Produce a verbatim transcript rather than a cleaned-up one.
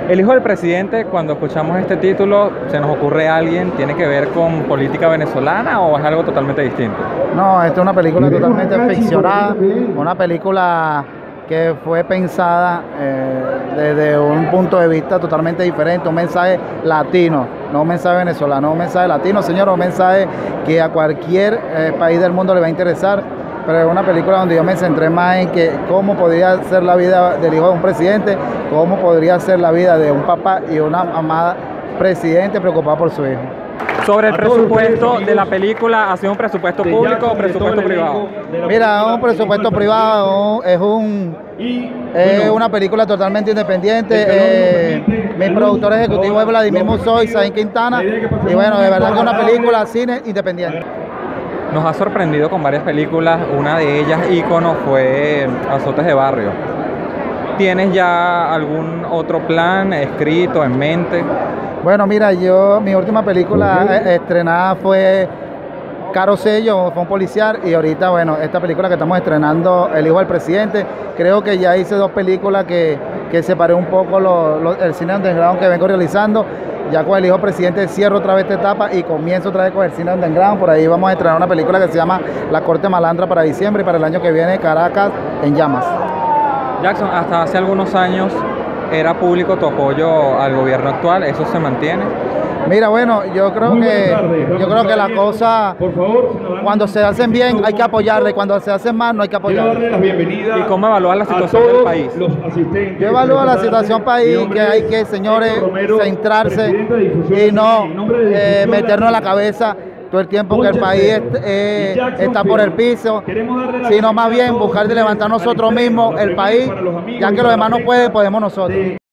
El hijo del presidente, cuando escuchamos este título, ¿se nos ocurre alguien? ¿Tiene que ver con política venezolana o es algo totalmente distinto? No, esta es una película totalmente ficcionada, una película que fue pensada eh, desde un punto de vista totalmente diferente, un mensaje latino, no un mensaje venezolano, un mensaje latino, señor, un mensaje que a cualquier eh, país del mundo le va a interesar, pero es una película donde yo me centré más en que cómo podría ser la vida del hijo de un presidente, cómo podría ser la vida de un papá y una mamá presidente preocupada por su hijo. Sobre el presupuesto de la película, ¿ha sido un presupuesto público o presupuesto privado? Mira, es un presupuesto privado, es un es una película totalmente independiente. Eh, mi productor ejecutivo es Vladimir Musso y Zain Quintana, y bueno, de verdad que es una película cine independiente. Nos ha sorprendido con varias películas, una de ellas ícono fue Azotes de Barrio. ¿Tienes ya algún otro plan escrito en mente? Bueno, mira, yo, mi última película eh, estrenada fue Caro Sello, fue un policial, y ahorita, bueno, esta película que estamos estrenando, El hijo del presidente, creo que ya hice dos películas que, que separé un poco lo, lo, el cine underground que vengo realizando. Ya con El hijo del presidente cierro otra vez esta etapa y comienzo otra vez con el cine underground. Por ahí vamos a estrenar una película que se llama La Corte Malandra para diciembre, y para el año que viene Caracas en llamas. Jackson, hasta hace algunos años era público tu apoyo al gobierno actual, ¿eso se mantiene? Mira, bueno, yo creo que yo creo que la cosa, cuando se hacen bien hay que apoyarle, y cuando se hacen mal no hay que apoyarle. ¿Y cómo evalúas la situación del país? Yo evalúo la situación país, que hay que, señores, centrarse y no eh, meternos en la cabeza todo el tiempo que el país eh, está por el piso, sino más bien buscar de levantar nosotros mismos el país, ya que los demás no pueden, podemos nosotros.